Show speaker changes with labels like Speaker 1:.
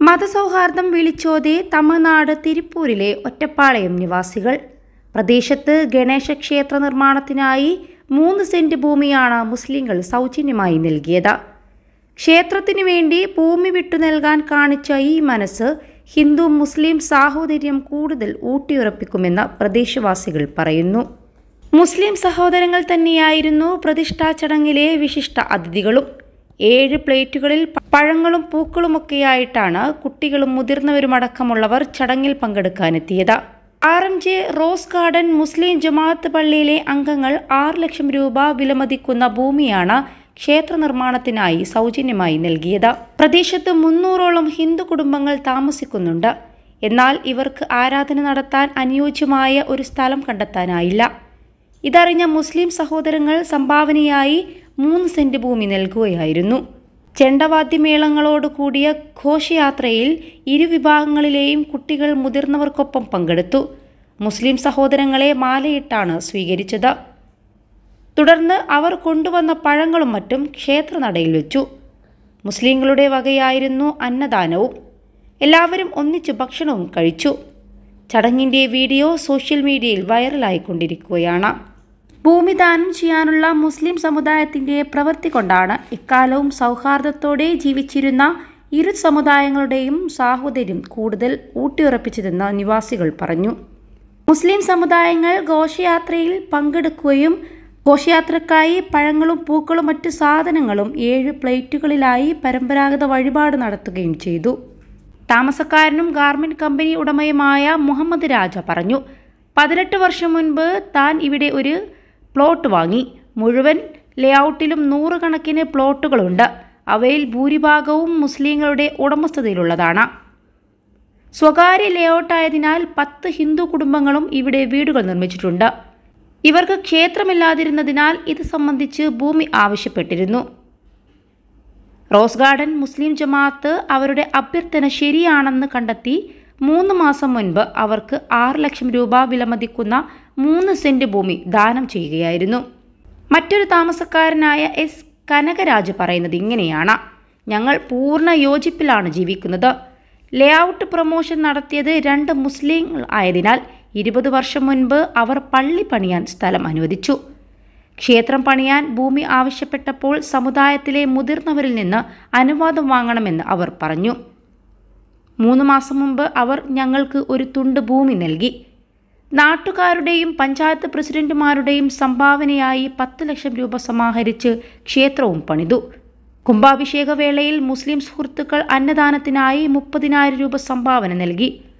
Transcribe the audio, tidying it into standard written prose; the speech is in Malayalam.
Speaker 1: മതസൗഹാർദ്ദം വിളിച്ചോതി തമിഴ്നാട് തിരുപ്പൂരിലെ ഒറ്റപ്പാളയം നിവാസികൾ. പ്രദേശത്ത് ഗണേശ ക്ഷേത്ര നിർമ്മാണത്തിനായി 3 സെന്റ് ഭൂമിയാണ് മുസ്ലിങ്ങൾ സൗജന്യമായി നൽകിയത്. ക്ഷേത്രത്തിനു വേണ്ടി ഭൂമി വിട്ടു നൽകാൻ കാണിച്ച ഈ മനസ്സ് ഹിന്ദു മുസ്ലിം സാഹോദര്യം കൂടുതൽ ഊട്ടിയുറപ്പിക്കുമെന്ന് പ്രദേശവാസികൾ പറയുന്നു. മുസ്ലിം സഹോദരങ്ങൾ തന്നെയായിരുന്നു പ്രതിഷ്ഠാ ചടങ്ങിലെ വിശിഷ്ട അതിഥികളും. 7 പ്ലേറ്റുകളിൽ പഴങ്ങളും പൂക്കളുമൊക്കെയായിട്ടാണ് കുട്ടികളും മുതിർന്നവരുമടക്കമുള്ളവർ ചടങ്ങിൽ പങ്കെടുക്കാനെത്തിയത്. RMJ റോസ് ഗാർഡൻ മുസ്ലിം ജമാഅത്ത് പള്ളിയിലെ അംഗങ്ങൾ 6 ലക്ഷം രൂപ വിലമതിക്കുന്ന ഭൂമിയാണ് ക്ഷേത്ര നിർമ്മാണത്തിനായി സൗജന്യമായി നൽകിയത്. പ്രദേശത്ത് 300ഓളം ഹിന്ദു കുടുംബങ്ങൾ താമസിക്കുന്നുണ്ട്. എന്നാൽ ഇവർക്ക് ആരാധന നടത്താൻ അനുയോജ്യമായ ഒരു സ്ഥലം കണ്ടെത്താനായില്ല. ഇതറിഞ്ഞ മുസ്ലിം സഹോദരങ്ങൾ സംഭാവനയായി 3 സെന്റ് ഭൂമി നൽകുകയായിരുന്നു. ചെണ്ടവാദ്യമേളങ്ങളോട് കൂടിയ ഘോഷയാത്രയിൽ ഇരുവിഭാഗങ്ങളിലെയും കുട്ടികൾ മുതിർന്നവർക്കൊപ്പം പങ്കെടുത്തു. മുസ്ലിം സഹോദരങ്ങളെ മാലയിട്ടാണ് സ്വീകരിച്ചത്. തുടർന്ന് അവർ കൊണ്ടുവന്ന പഴങ്ങളും മറ്റും ക്ഷേത്രനടയിൽ വെച്ചു. മുസ്ലിങ്ങളുടെ വകയായിരുന്നു അന്നദാനവും. എല്ലാവരും ഒന്നിച്ച് ഭക്ഷണവും കഴിച്ചു. ചടങ്ങിൻ്റെ വീഡിയോ സോഷ്യൽ മീഡിയയിൽ വൈറലായിക്കൊണ്ടിരിക്കുകയാണ്. ഭൂമി ദാനം ചെയ്യാനുള്ള മുസ്ലിം സമുദായത്തിൻ്റെ പ്രവൃത്തി കൊണ്ടാണ് ഇക്കാലവും സൗഹാർദ്ദത്തോടെ ജീവിച്ചിരുന്ന ഇരു സമുദായങ്ങളുടെയും സാഹോദര്യം കൂടുതൽ ഊട്ടിയുറപ്പിച്ചതെന്ന് നിവാസികൾ പറഞ്ഞു. മുസ്ലിം സമുദായങ്ങൾ ഘോഷയാത്രയിൽ പങ്കെടുക്കുകയും ഘോഷയാത്രക്കായി പഴങ്ങളും പൂക്കളും മറ്റു സാധനങ്ങളും 7 പ്ലേറ്റുകളിലായി പരമ്പരാഗത വഴിപാട് നടത്തുകയും ചെയ്തു. താമസക്കാരനും ഗാർമെന്റ് കമ്പനി ഉടമയുമായ മുഹമ്മദ് രാജ പറഞ്ഞു, 18 വർഷം മുൻപ് താൻ ഇവിടെ ഒരു പ്ലോട്ട് വാങ്ങി. മുഴുവൻ ലേഔട്ടിലും 100 കണക്കിന് പ്ലോട്ടുകളുണ്ട്. അവയിൽ ഭൂരിഭാഗവും മുസ്ലിങ്ങളുടെ ഉടമസ്ഥതയിലുള്ളതാണ്. സ്വകാര്യ ലേഔട്ടായതിനാൽ 10 ഹിന്ദു കുടുംബങ്ങളും ഇവിടെ വീടുകൾ നിർമ്മിച്ചിട്ടുണ്ട്. ഇവർക്ക് ക്ഷേത്രമില്ലാതിരുന്നതിനാൽ ഇത് സംബന്ധിച്ച് ഭൂമി ആവശ്യപ്പെട്ടിരുന്നു. റോസ് ഗാർഡൻ മുസ്ലിം ജമാഅത്ത് അവരുടെ അഭ്യർത്ഥന ശരിയാണെന്ന് കണ്ടെത്തി 3 മാസം മുൻപ് അവർക്ക് 6 ലക്ഷം രൂപ വിലമതിക്കുന്ന 3 സെന്റ് ഭൂമി ദാനം ചെയ്യുകയായിരുന്നു. മറ്റൊരു താമസക്കാരനായ S കനകരാജ് പറയുന്നത് ഇങ്ങനെയാണ്: ഞങ്ങൾ പൂർണ്ണ യോജിപ്പിലാണ് ജീവിക്കുന്നത്. ലേഔട്ട് പ്രൊമോഷൻ നടത്തിയത് 2 മുസ്ലിങ്ങൾ ആയതിനാൽ 20 വർഷം മുൻപ് അവർ പള്ളി പണിയാൻ സ്ഥലം അനുവദിച്ചു. ക്ഷേത്രം പണിയാൻ ഭൂമി ആവശ്യപ്പെട്ടപ്പോൾ സമുദായത്തിലെ മുതിർന്നവരിൽ നിന്ന് അനുവാദം വാങ്ങണമെന്ന് അവർ പറഞ്ഞു. 3 മാസം മുമ്പ് അവർ ഞങ്ങൾക്ക് ഒരു തുണ്ട് ഭൂമി നൽകി. നാട്ടുകാരുടെയും പഞ്ചായത്ത് പ്രസിഡന്റുമാരുടെയും സംഭാവനയായി 10 ലക്ഷം രൂപ സമാഹരിച്ച് ക്ഷേത്രവും പണിതു. കുംഭാഭിഷേക വേളയിൽ മുസ്ലിം സുഹൃത്തുക്കൾ അന്നദാനത്തിനായി 30,000 രൂപ സംഭാവന നൽകി.